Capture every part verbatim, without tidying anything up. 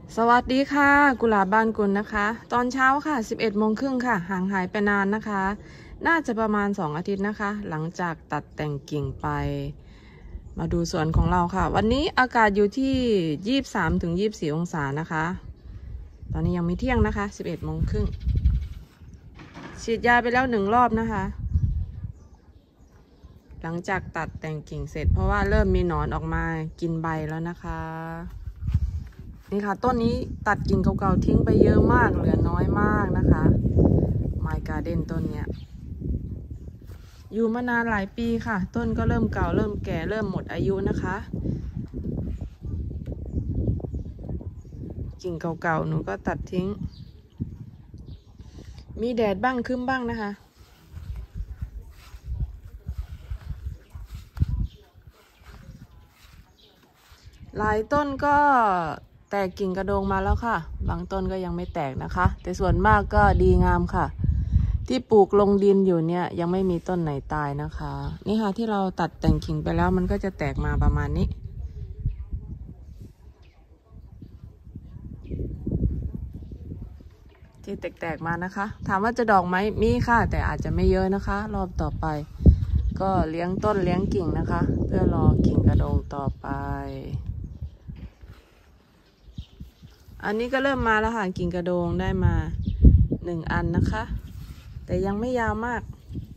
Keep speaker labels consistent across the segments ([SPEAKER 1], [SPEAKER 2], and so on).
[SPEAKER 1] สวัสดีค่ะกุหลาบบ้านกุลนะคะตอนเช้าค่ะสิบเอ็ดโมงครึ่งค่ะห่างหายไปนานนะคะน่าจะประมาณสองอาทิตย์นะคะหลังจากตัดแต่งกิ่งไปมาดูสวนของเราค่ะวันนี้อากาศอยู่ที่ยี่สิบสามถึงยี่สิบสี่องศานะคะตอนนี้ยังไม่เที่ยงนะคะสิบเอ็ดโมงครึ่งฉีดยาไปแล้วหนึ่งรอบนะคะหลังจากตัดแต่งกิ่งเสร็จเพราะว่าเริ่มมีหนอนออกมากินใบแล้วนะคะนี่ค่ะต้นนี้ตัดกิ่งเก่าๆทิ้งไปเยอะมากเหลือน้อยมากนะคะไมค์การ์เด้นต้นเนี้ยอยู่มานานหลายปีค่ะต้นก็เริ่มเก่าเริ่มแก่เริ่มหมดอายุนะคะกิ่งเก่าๆหนูก็ตัดทิ้งมีแดดบ้างครึ้มบ้างนะคะหลายต้นก็แตกกิ่งกระโดงมาแล้วค่ะบางต้นก็ยังไม่แตกนะคะแต่ส่วนมากก็ดีงามค่ะที่ปลูกลงดินอยู่เนี่ยยังไม่มีต้นไหนตายนะคะนี่ค่ะที่เราตัดแต่งกิ่งไปแล้วมันก็จะแตกมาประมาณนี้ที่แตกๆมานะคะถามว่าจะดอกไหมมีค่ะแต่อาจจะไม่เยอะนะคะรอบต่อไปก็เลี้ยงต้นเลี้ยงกิ่งนะคะเพื่อรอกิ่งกระโดงต่อไปอันนี้ก็เริ่มมาแล้วค่ะกิ่งกระโดงได้มาหนึ่งอันนะคะแต่ยังไม่ยาวมาก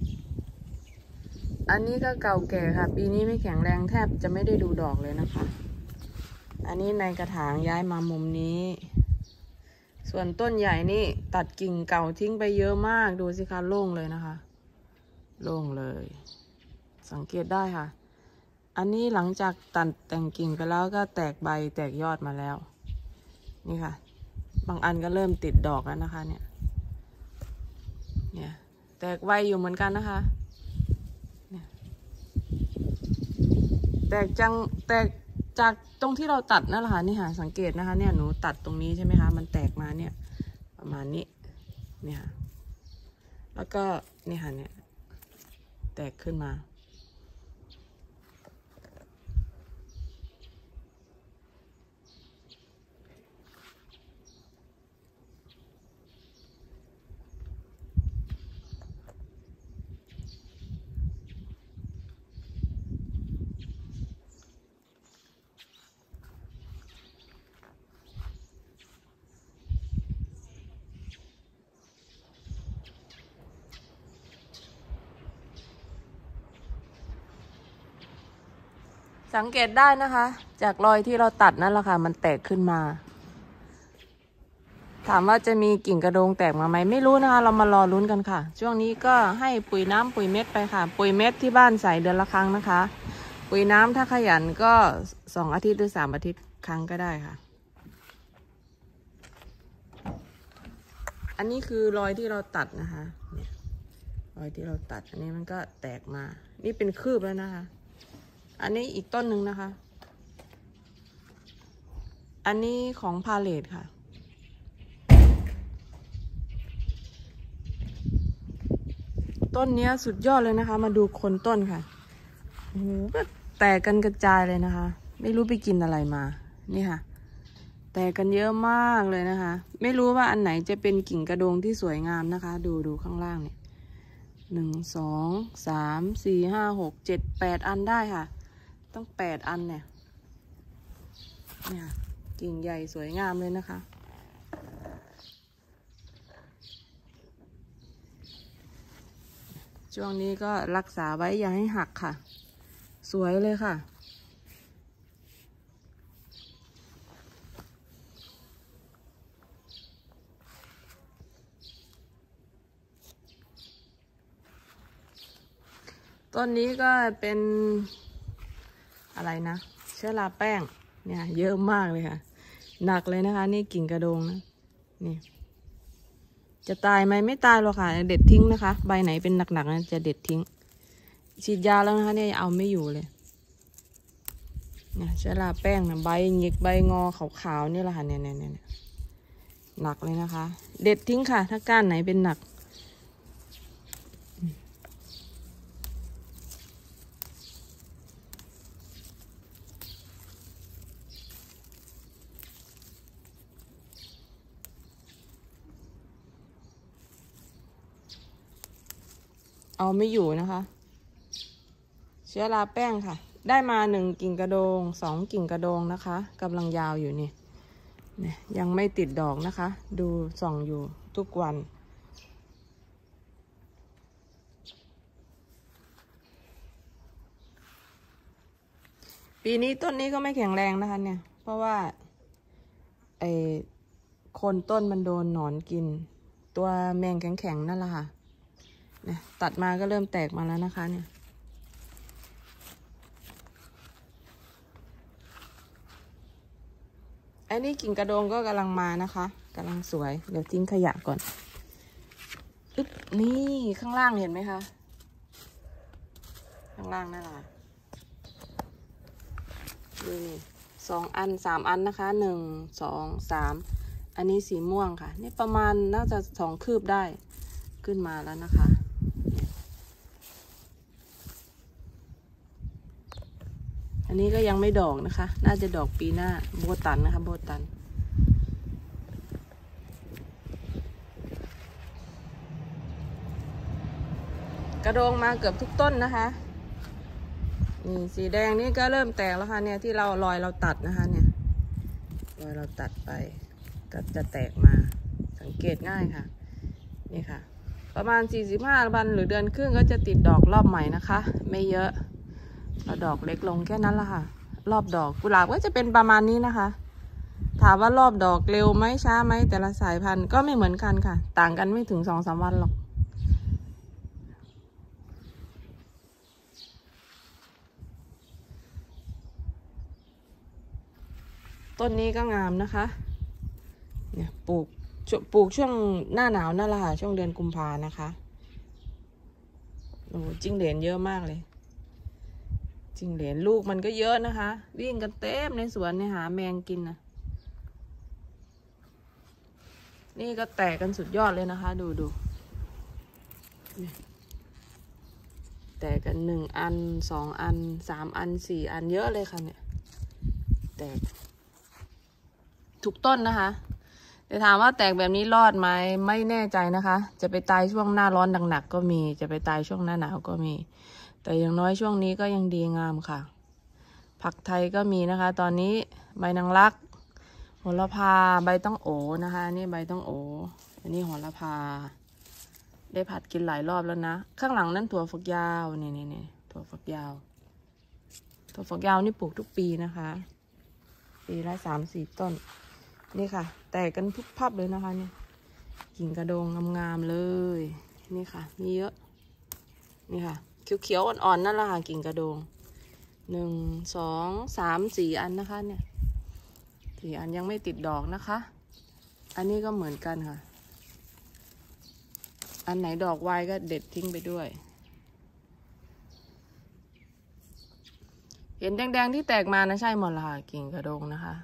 [SPEAKER 1] อันนี้ก็เก่าแก่ค่ะปีนี้ไม่แข็งแรงแทบจะไม่ได้ดูดอกเลยนะคะอันนี้ในกระถางย้ายมามุมนี้ส่วนต้นใหญ่นี่ตัดกิ่งเก่าทิ้งไปเยอะมากดูสิคะโล่งเลยนะคะโล่งเลยสังเกตได้ค่ะอันนี้หลังจากตัดแต่งกิ่งไปแล้วก็แตกใบแตกยอดมาแล้วนี่ค่ะบางอันก็เริ่มติดดอกแล้วนะคะเนี่ยเนี่ยแตกไวอยู่เหมือนกันนะคะเนี่ยแตกจังแตกจากตรงที่เราตัดนั่นแหละค่ะนี่ค่ะสังเกตนะคะเนี่ยหนูตัดตรงนี้ใช่ไหมคะมันแตกมาเนี่ยประมาณนี้เนี่ยแล้วก็นี่ค่ะเนี่ยแตกขึ้นมาสังเกตได้นะคะจากรอยที่เราตัดนั่นแหละค่ะมันแตกขึ้นมาถามว่าจะมีกิ่งกระโดงแตกมาไหมไม่รู้นะคะเรามารอลุ้นกันค่ะช่วงนี้ก็ให้ปุ๋ยน้ำปุ๋ยเม็ดไปค่ะปุ๋ยเม็ดที่บ้านใส่เดือนละครั้งนะคะปุ๋ยน้ำถ้าขยันก็สองอาทิตย์หรือสามอาทิตย์ครั้งก็ได้ค่ะอันนี้คือรอยที่เราตัดนะคะเนี่ยรอยที่เราตัดอันนี้มันก็แตกมานี่เป็นคืบแล้วนะคะอันนี้อีกต้นหนึ่งนะคะอันนี้ของพาเลทค่ะต้นนี้สุดยอดเลยนะคะมาดูคนต้นค่ะโอ้โหก็แตกกันกระจายเลยนะคะไม่รู้ไปกินอะไรมานี่ค่ะแตกกันเยอะมากเลยนะคะไม่รู้ว่าอันไหนจะเป็นกิ่งกระโดงที่สวยงามนะคะดูดูข้างล่างเนี่ยหนึ่งสองสามสี่ห้าหกเจ็ดแปดอันได้ค่ะต้องแปดอันเนี่ยเนี่ยกิ่งใหญ่สวยงามเลยนะคะช่วงนี้ก็รักษาไว้อย่าให้หักค่ะสวยเลยค่ะต้นนี้ก็เป็นอะไรนะเชื้อราแป้งเนี่ยเยอะมากเลยค่ะหนักเลยนะคะนี่กิ่งกระโดงนะนี่จะตายไหมไม่ตายหรอกค่ะเด็ดทิ้งนะคะใบไหนเป็นหนักๆนะจะเด็ดทิ้งฉีดยาแล้วนะคะเนี่ยเอาไม่อยู่เลยเนี่ยเชื้อราแป้งนะใบหงิกใบงอขาวๆนี่แหละค่ะเนี่ยเนี่ยเนี่ยหนักเลยนะคะเด็ดทิ้งค่ะถ้าก้านไหนเป็นหนักเอาไม่อยู่นะคะเชื้อราแป้งค่ะได้มาหนึ่งกิ่งกระโดงสองกิ่งกระโดงนะคะกำลังยาวอยู่นี่เนี่ยยังไม่ติดดอกนะคะดูส่องอยู่ทุกวันปีนี้ต้นนี้ก็ไม่แข็งแรงนะคะเนี่ยเพราะว่าไอ้โคนต้นมันโดนหนอนกินตัวแมงแข็งๆนั่นแหละค่ะเนี่ยตัดมาก็เริ่มแตกมาแล้วนะคะเนี่ยอันนี้กิ่งกระโดงก็กำลังมานะคะกำลังสวยเดี๋ยวทิ้งขยะก่อนอึ๊บนี่ข้างล่างเห็นไหมคะข้างล่างนั่นแหละนี่สองอันสามอันนะคะหนึ่งสองสามอันนี้สีม่วงค่ะนี่ประมาณน่าจะสองคืบได้ขึ้นมาแล้วนะคะอันนี้ก็ยังไม่ดอกนะคะน่าจะดอกปีหน้าโบตันนะคะโบตันกระโดงมาเกือบทุกต้นนะคะนี่สีแดงนี่ก็เริ่มแตกแล้วค่ะเนี่ยที่เรารอยเราตัดนะคะเนี่ยรอยเราตัดไปก็จะแตกมาสังเกตง่ายค่ะนี่ค่ะประมาณสี่สิบห้าวันหรือเดือนครึ่งก็จะติดดอกรอบใหม่นะคะไม่เยอะเราดอกเล็กลงแค่นั้นละค่ะรอบดอกกุหลาบก็จะเป็นประมาณนี้นะคะถามว่ารอบดอกเร็วไหมช้าไหมแต่ละสายพันธุ์ก็ไม่เหมือนกันค่ะต่างกันไม่ถึงสองสามวันหรอกต้นนี้ก็งามนะคะเนี่ยปลูกปลูกช่วงหน้าหนาวนั่นแหละค่ะช่วงเดือนกุมภานะคะโอ้จิ้งเหลนเยอะมากเลยจิ้งเหลนลูกมันก็เยอะนะคะวิ่งกันเต็มในสวนเนี่ยหาแมงกินนะนี่ก็แตกกันสุดยอดเลยนะคะดูดูแตกกันหนึ่งอันสองอันสามอันสี่อันเยอะเลยค่ะเนี่ยแตกทุกต้นนะคะแต่ถามว่าแตกแบบนี้รอดไหมไม่แน่ใจนะคะจะไปตายช่วงหน้าร้อนหนักๆก็มีจะไปตายช่วงหน้าหนาวก็มีแต่อย่างน้อยช่วงนี้ก็ยังดีงามค่ะผักไทยก็มีนะคะตอนนี้ใบนางรักโหระพาใบต้องโอนะคะนี่ใบต้องโออันนี้โหระพาได้ผัดกินหลายรอบแล้วนะข้างหลังนั่นถั่วฝักยาวนี่นี่นี่ถั่วฝักยาวถั่วฝักยาวนี่ปลูกทุกปีนะคะปีละสามสี่ต้นนี่ค่ะแตกกันพุบพับเลยนะคะเนี่ยกิ่งกระโดงงามๆเลยนี่ค่ะมีเยอะนี่ค่ะเขียวๆอ่อนๆนั่นแหละค่ะกิ่งกระโดงหนึ่งสองสามสี่อันนะคะเนี่ยสี่อันยังไม่ติดดอกนะคะอันนี้ก็เหมือนกันค่ะอันไหนดอกไวก็เด็ดทิ้งไปด้วยเห็นแดงๆที่แตกมานะใช่หมดละค่ะกิ่งกระโดงนะคะ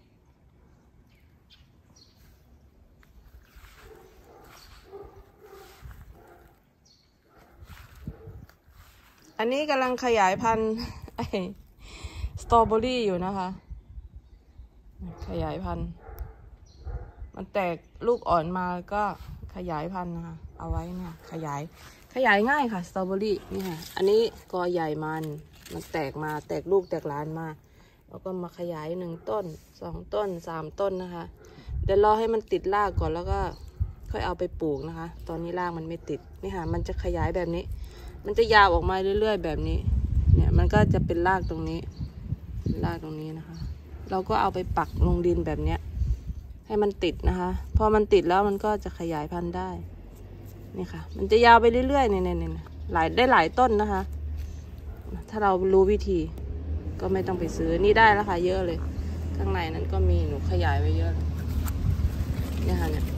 [SPEAKER 1] อันนี้กำลังขยายพันธุ์ไอ้สตรอเบอรี่อยู่นะคะขยายพันธุ์มันแตกลูกอ่อนมาก็ขยายพันธุ์นะคะเอาไว้เนี่ยขยายขยายง่ายค่ะสตรอเบอรี่นี่ค่ะอันนี้กอใหญ่มันมันแตกมาแตกลูกแตกหลานมาแล้วก็มาขยายหนึ่งต้นสองต้นสามต้นนะคะเดี๋ยวรอให้มันติดรากก่อนแล้วก็ค่อยเอาไปปลูกนะคะตอนนี้รากมันไม่ติดนี่ค่ะมันจะขยายแบบนี้มันจะยาวออกมาเรื่อยๆแบบนี้เนี่ยมันก็จะเป็นรากตรงนี้รากตรงนี้นะคะเราก็เอาไปปักลงดินแบบเนี้ยให้มันติดนะคะพอมันติดแล้วมันก็จะขยายพันธุ์ได้นี่ค่ะมันจะยาวไปเรื่อยๆเนี่ยเนี่ยหลายได้หลายต้นนะคะถ้าเรารู้วิธีก็ไม่ต้องไปซื้อนี่ได้แล้วค่ะเยอะเลยข้างในนั้นก็มีหนูขยายไว้เยอะเนี่ยค่ะเนี่ย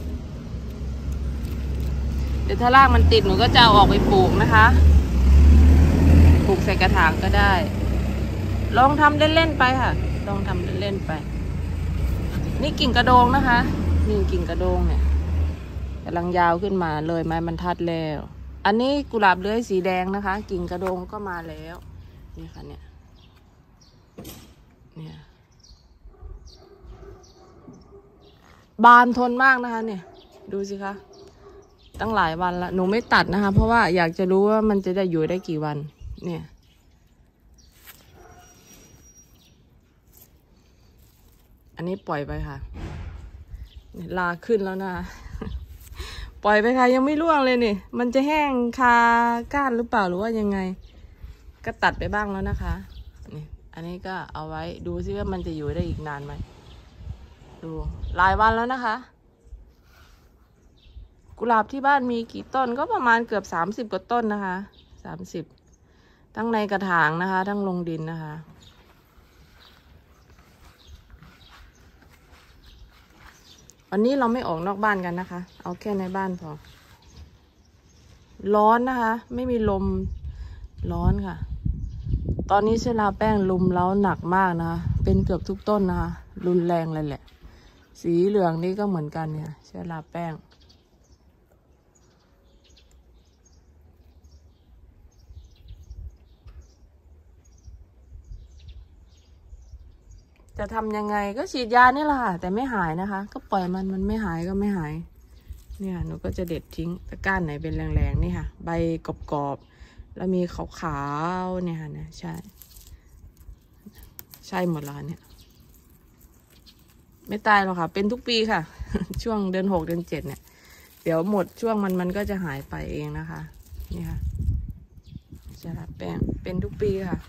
[SPEAKER 1] เดี๋ยวถ้ารากมันติดหนูก็จะเอาออกไปปลูกนะคะปลูกใส่กระถางก็ได้ลองทำเล่นๆไปค่ะลองทำเล่นๆไปนี่กิ่งกระโดงนะคะนี่กิ่งกระโดงเนี่ยกำลังยาวขึ้นมาเลยไม้บรรทัดแล้วอันนี้กุหลาบเลื้อยสีแดงนะคะกิ่งกระโดงก็มาแล้วนี่ค่ะเนี่ยเนี่ยบานทนมากนะคะเนี่ยดูสิคะตั้งหลายวันละหนูไม่ตัดนะคะเพราะว่าอยากจะรู้ว่ามันจะได้อยู่ได้กี่วันเนี่ยอันนี้ปล่อยไปค่ะลาขึ้นแล้วนะปล่อยไปค่ะยังไม่ร่วงเลยนี่มันจะแห้งคาก้านหรือเปล่าหรือว่ายังไงก็ตัดไปบ้างแล้วนะคะนี่อันนี้ก็เอาไว้ดูซิว่ามันจะอยู่ได้อีกนานไหมดูหลายวันแล้วนะคะกุหลาบที่บ้านมีกี่ต้นก็ประมาณเกือบสามสิบกว่าต้นนะคะสามสิบทั้งในกระถางนะคะทั้งลงดินนะคะวันนี้เราไม่ออกนอกบ้านกันนะคะเอาแค่ในบ้านพอร้อนนะคะไม่มีลมร้อนค่ะตอนนี้เชื้อราแป้งลุมเล้าหนักมากนะคะเป็นเกือบทุกต้นนะคะรุนแรงเลยแหละสีเหลืองนี่ก็เหมือนกันเนี่ยเชื้อราแป้งจะทำยังไงก็ฉีดยานี่แหละค่ะแต่ไม่หายนะคะก็ปล่อยมันมันไม่หายก็ไม่หายเนี่ยหนูก็จะเด็ดทิ้งตะก้านไหนเป็นแรงๆนี่ค่ะใบกรอบๆแล้วมีขาวๆเนี่ยค่ะนะใช่ใช่หมดแล้วเนี่ยไม่ตายหรอกค่ะเป็นทุกปีค่ะ ช่วงเดือนหกเดือนเจ็ดเนี่ยเดี๋ยวหมดช่วงมันมันก็จะหายไปเองนะคะนี่ค่ะเชื้อราแป้งเป็นทุกปีค่ะ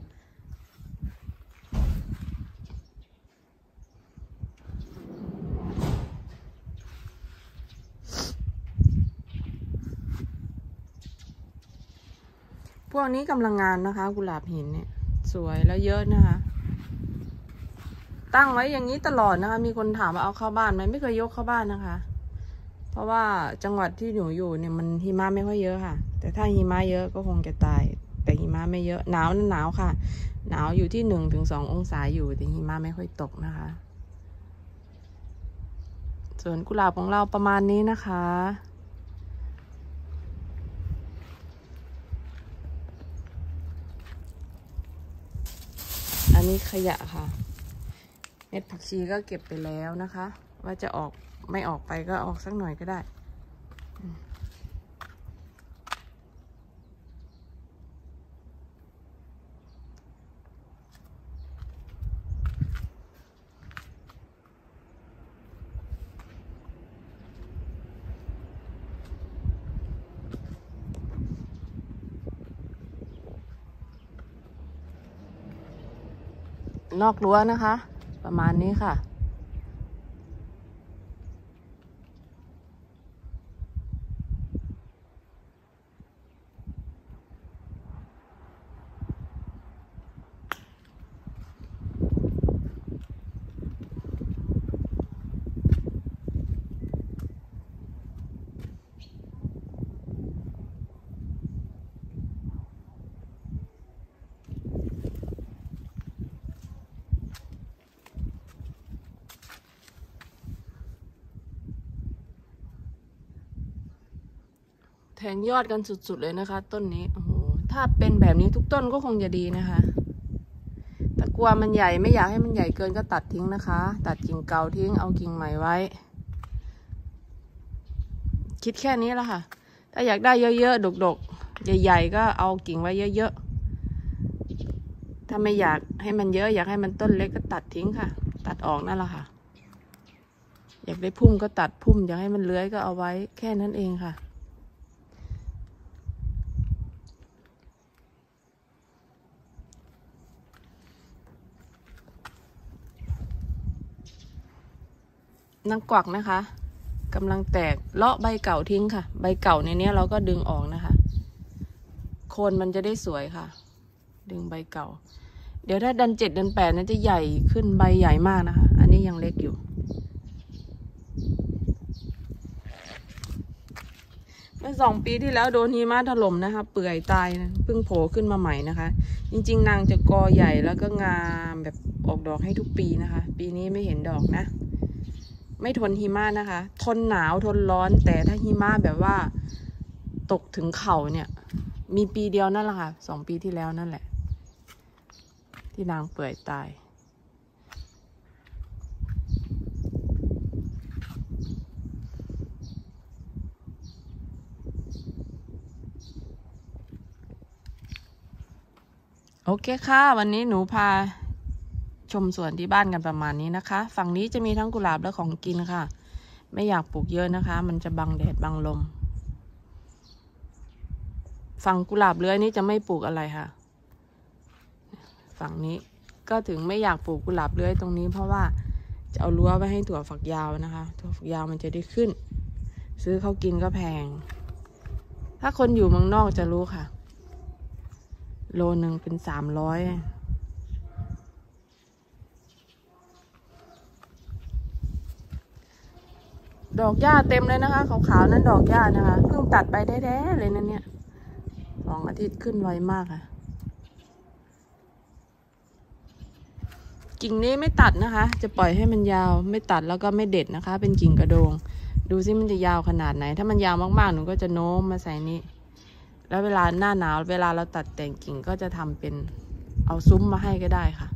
[SPEAKER 1] พวกนี้กำลังงานนะคะกุหลาบหินเนี่ยสวยแล้วเยอะนะคะตั้งไว้อย่างนี้ตลอดนะคะมีคนถามว่าเอาเข้าบ้านไหมไม่เคยยกเข้าบ้านนะคะเพราะว่าจังหวัดที่หนูอยู่เนี่ยมันหิมะไม่ค่อยเยอะค่ะแต่ถ้าหิมะเยอะก็คงจะตายแต่หิมะไม่เยอะหนาวนั้นหนาวค่ะหนาวอยู่ที่หนึ่งถึงสององศาอยู่แต่หิมะไม่ค่อยตกนะคะส่วนกุหลาบของเราประมาณนี้นะคะอันนี้ขยะค่ะเม็ดผักชีก็เก็บไปแล้วนะคะว่าจะออกไม่ออกไปก็ออกสักหน่อยก็ได้นอกรั้วนะคะประมาณนี้ค่ะแทงยอดกันสุดๆเลยนะคะต้นนี้โอ้โหถ้าเป็นแบบนี้ทุกต้นก็คงจะดีนะคะแต่กลัวมันใหญ่ไม่อยากให้มันใหญ่เกินก็ตัดทิ้งนะคะตัดกิ่งเก่าทิ้งเอากิ่งใหม่ไว้คิดแค่นี้แล้วค่ะถ้าอยากได้เยอะๆดกๆใหญ่ๆก็เอากิ่งไว้เยอะๆถ้าไม่อยากให้มันเยอะอยากให้มันต้นเล็กก็ตัดทิ้งค่ะตัดออกนั่นแหละค่ะอยากได้พุ่มก็ตัดพุ่มอยากให้มันเลื้อยก็เอาไว้แค่นั้นเองค่ะนางกวักนะคะกำลังแตกเลาะใบเก่าทิ้งค่ะใบเก่าในนี้เราก็ดึงออกนะคะโคนมันจะได้สวยค่ะดึงใบเก่าเดี๋ยวถ้าเดือนเจ็ดเดือนแปดนั้นจะใหญ่ขึ้นใบใหญ่มากนะคะอันนี้ยังเล็กอยู่เมื่อสองปีที่แล้วโดนหิมะถล่มนะคะเปื่อยตายนะเพิ่งโผล่ขึ้นมาใหม่นะคะจริงๆนางจะกอใหญ่แล้วก็งามแบบออกดอกให้ทุกปีนะคะปีนี้ไม่เห็นดอกนะไม่ทนหิมะนะคะทนหนาวทนร้อนแต่ถ้าหิมะแบบว่าตกถึงเข่าเนี่ยมีปีเดียวนั่นแหละค่ะสองปีที่แล้วนั่นแหละที่นางเปื่อยตายโอเคค่ะวันนี้หนูพาชมสวนที่บ้านกันประมาณนี้นะคะฝั่งนี้จะมีทั้งกุหลาบและของกินค่ะไม่อยากปลูกเยอะนะคะมันจะบังแดดบังลมฝั่งกุหลาบเลื้อยนี้จะไม่ปลูกอะไรค่ะฝั่งนี้ก็ถึงไม่อยากปลูกกุหลาบเลื้อยตรงนี้เพราะว่าจะเอารั้วไว้ให้ถั่วฝักยาวนะคะถั่วฝักยาวมันจะได้ขึ้นซื้อเขากินก็แพงถ้าคนอยู่เมืองนอกจะรู้ค่ะโลหนึ่งเป็นสามร้อยดอกหญ้าเต็มเลยนะคะขาวๆนั้นดอกหญ้านะคะเพิ่งตัดไปแท้ๆเลยนั่นเนี่ยสองอาทิตย์ขึ้นไวมากค่ะกิ่งนี้ไม่ตัดนะคะจะปล่อยให้มันยาวไม่ตัดแล้วก็ไม่เด็ดนะคะเป็นกิ่งกระโดงดูซิมันจะยาวขนาดไหนถ้ามันยาวมากๆหนูก็จะโน้มมาใส่นี้แล้วเวลาหน้าหนาวเวลาเราตัดแต่งกิ่งก็จะทำเป็นเอาซุ้มมาให้ก็ได้ค่ะ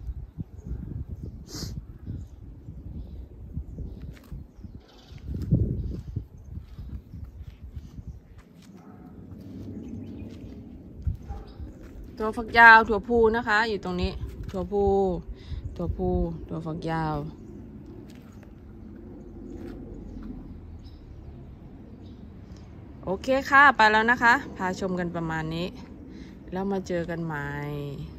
[SPEAKER 1] ถั่วฝักยาวถั่วพูนะคะอยู่ตรงนี้ถั่วพูถั่วพูถั่วฝักยาวโอเคค่ะไปแล้วนะคะพาชมกันประมาณนี้แล้วมาเจอกันใหม่